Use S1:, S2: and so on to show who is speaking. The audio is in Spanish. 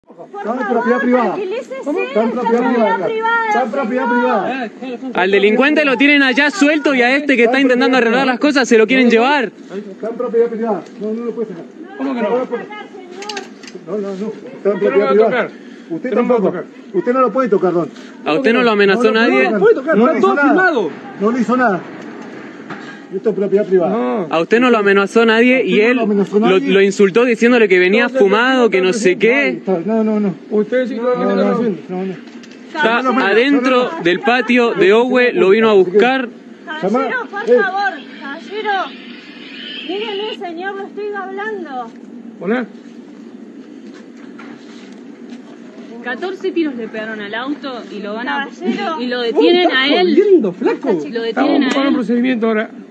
S1: Está en propiedad privada. Está en propiedad privada. Está en propiedad privada.
S2: Al delincuente lo tienen allá suelto y a este que está intentando arreglar las cosas se lo quieren llevar.
S1: Está en propiedad privada. No lo puede sacar.
S3: ¿Cómo que no?
S1: No. Está en propiedad privada. Usted tampoco. Usted no lo puede tocar, don.
S2: ¿A usted no lo amenazó nadie?
S3: No lo puede tocar, está todo filmado.
S1: No le hizo nada. Esto es propiedad privada.
S3: No.
S2: A usted no lo amenazó nadie y él lo insultó diciéndole que venía fumado, que no sé qué.
S1: No.
S3: Usted sí lo
S1: No.
S2: Está adentro del patio de Owe, lo vino a buscar.
S4: Caballero, por favor, caballero. Dígame, señor, lo estoy hablando.
S3: Hola.
S5: 14 tiros le pegaron al auto y lo van a
S4: Caballero.
S5: y lo detienen a él.
S3: Lindo, flaco.
S5: Lo detienen a
S3: Estamos
S5: él.
S3: un procedimiento ahora.